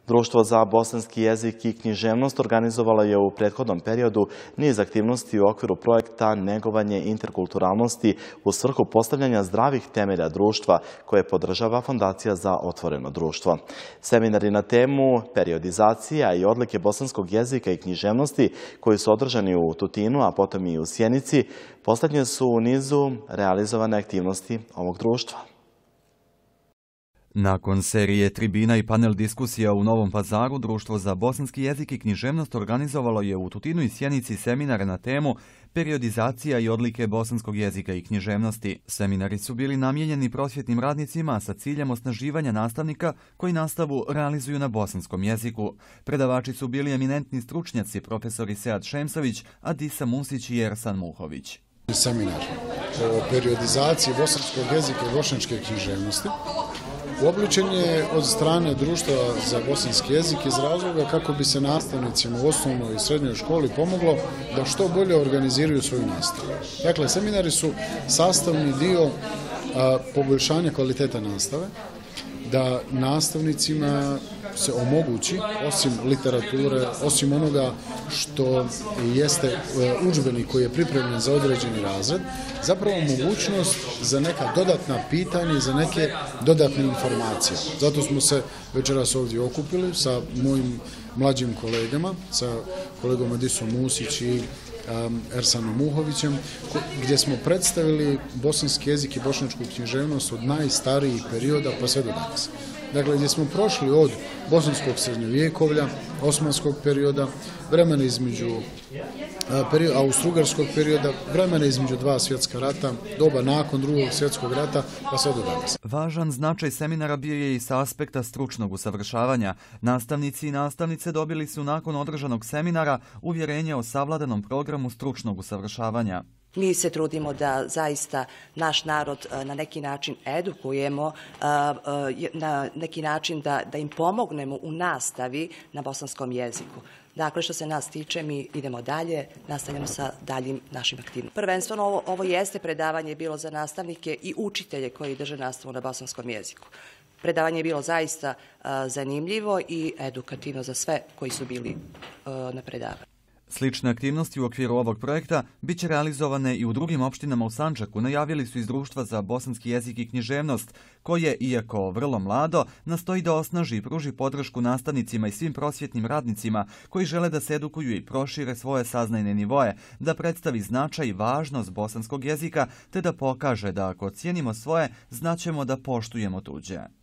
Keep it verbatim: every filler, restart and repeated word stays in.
Društvo za bosanski jezik i književnost organizovalo je u prethodnom periodu niz aktivnosti u okviru projekta Negovanje interkulturalnosti u svrhu postavljanja zdravih temelja društva koje podržava Fondacija za otvoreno društvo. Seminari na temu periodizacija i odlike bosanskog jezika i književnosti koji su održani u Tutinu, a potom i u Sjenici, posljednje su u nizu realizovane aktivnosti ovog društva. Nakon serije tribina i panel diskusija u Novom Pazaru, Društvo za bosanski jezik i književnost organizovalo je u Tutinu i Sjenici seminare na temu periodizacija i odlike bosanskog jezika i književnosti. Seminari su bili namijenjeni prosvjetnim radnicima sa ciljem osnaživanja nastavnika koji nastavu realizuju na bosanskom jeziku. Predavači su bili eminentni stručnjaci profesori Sead Šemsović, Adisa Musić i Ersan Muhović. Seminar o periodizaciji bosanskog jezika i bošnjačke književnosti uobličen je od strane Društva za bosanski jezik iz razloga kako bi se nastavnicima u osnovnoj i srednjoj školi pomoglo da što bolje organiziraju svoju nastavu. Dakle, seminari su sastavni dio a, poboljšanja kvaliteta nastave, da nastavnicima se omogući, osim literature, osim onoga što jeste udžbenik koji je pripremljen za određeni razred, zapravo mogućnost za neka dodatna pitanja i za neke dodatne informacije. Zato smo se večeras ovdje okupili sa mojim mlađim kolegama, sa kolegom Adisom Musić i Ersanom Muhovićem, gdje smo predstavili bosanski jezik i bošnjačku književnost od najstarijih perioda pa sve do danas. Dakle, gdje smo prošli od bosanskog srednjovjekovlja, osmanskog perioda, vremena između austrougarskog perioda, vremena između dva svjetska rata, doba nakon drugog svjetskog rata, pa sve do danas. Važan značaj seminara bio je i sa aspekta stručnog usavršavanja. Nastavnici i nastavnice dobili su nakon održanog seminara uvjerenje o savladanom programu stručnog usavršavanja. Mi se trudimo da zaista naš narod na neki način edukujemo, na neki način da, da im pomognemo u nastavi na bosanskom jeziku. Dakle, što se nas tiče, mi idemo dalje, nastavljamo sa daljim našim aktivnostima. Prvenstveno ovo, ovo jeste predavanje bilo za nastavnike i učitelje koji drže nastavu na bosanskom jeziku. Predavanje je bilo zaista uh, zanimljivo i edukativno za sve koji su bili uh, na predavanju. Slične aktivnosti u okviru ovog projekta bit će realizovane i u drugim opštinama u Sandžaku, najavili su iz Društva za bosanski jezik i književnost, koje, iako vrlo mlado, nastoji da osnaži i pruži podršku nastavnicima i svim prosvjetnim radnicima koji žele da se edukuju i prošire svoje saznajne nivoje, da predstavi značaj i važnost bosanskog jezika, te da pokaže da ako cijenimo svoje, znaćemo da poštujemo tuđe.